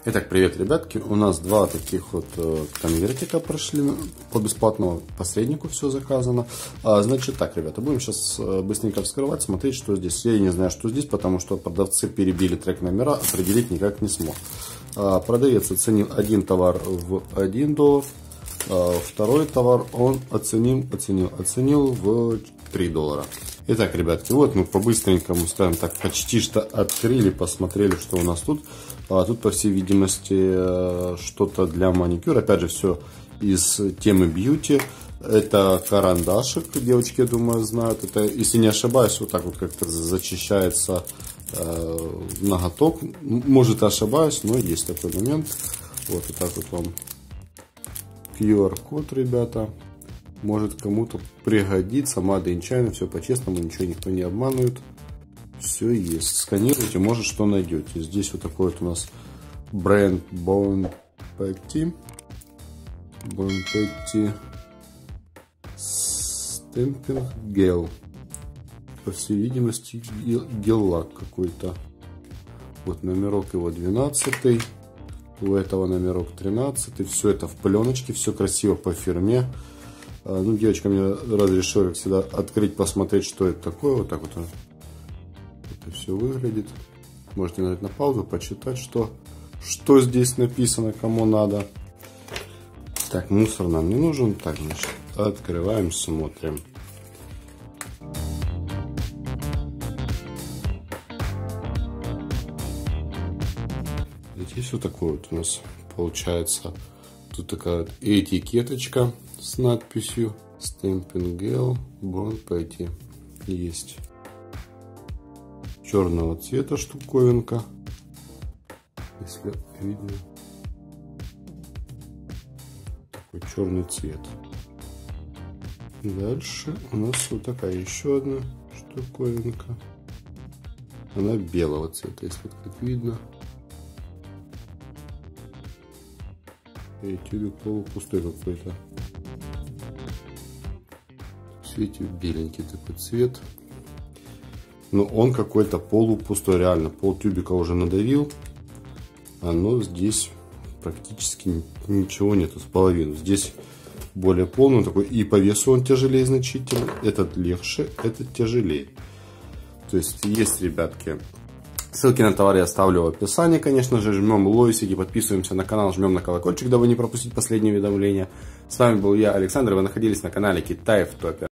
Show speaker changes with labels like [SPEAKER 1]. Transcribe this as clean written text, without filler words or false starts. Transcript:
[SPEAKER 1] Итак, привет, ребятки. У нас два таких вот конвертика прошли по бесплатному посреднику, все заказано. Значит так, ребята, будем сейчас быстренько вскрывать, смотреть, что здесь. Я не знаю, что здесь, потому что продавцы перебили трек номера, определить никак не смог. Продавец оценил один товар в $1, второй товар он оценил в $3. Итак, ребятки, вот мы по-быстренькому, скажем так, почти что открыли, посмотрели, что у нас тут. Тут, по всей видимости, что-то для маникюра. Опять же, все из темы бьюти. Это карандашик, девочки, я думаю, знают. Это, если не ошибаюсь, вот так вот как-то зачищается ноготок. Может, ошибаюсь, но есть такой момент. Вот так вот вам QR-код, ребята. Может кому-то пригодится. Made in China, все по-честному, ничего никто не обманывает. Все есть. Сканируйте, может, что найдете. Здесь вот такой вот у нас бренд Bon Petit Stamping Gel. По всей видимости, гел-лак какой-то. Вот номерок его 12. У этого номерок 13. Все это в пленочке, все красиво по фирме. Ну, девочка мне разрешила, как всегда, открыть, посмотреть, что это такое. Вот так вот это все выглядит. Можете нажать на паузу, почитать, что здесь написано, кому надо. Так, мусор нам не нужен. Так, значит, открываем, смотрим. Здесь вот такой вот у нас получается. Тут такая вот этикеточка с надписью Stamping Gel Bon Petit. Есть черного цвета штуковинка, если видно, такой черный цвет. Дальше у нас вот такая еще одна штуковинка, она белого цвета, если как видно. И тюбик полупустой какой-то, в свете беленький такой цвет. Но он какой-то полупустой, реально. Пол тюбика уже надавил. Но здесь практически ничего нету, с половину. Здесь более полный такой. И по весу он тяжелее значительно. Этот легче, этот тяжелее. То есть, ребятки. Ссылки на товар я оставлю в описании, конечно же. Жмем лайки, подписываемся на канал, жмем на колокольчик, дабы не пропустить последние уведомления. С вами был я, Александр. Вы находились на канале Китай в топе.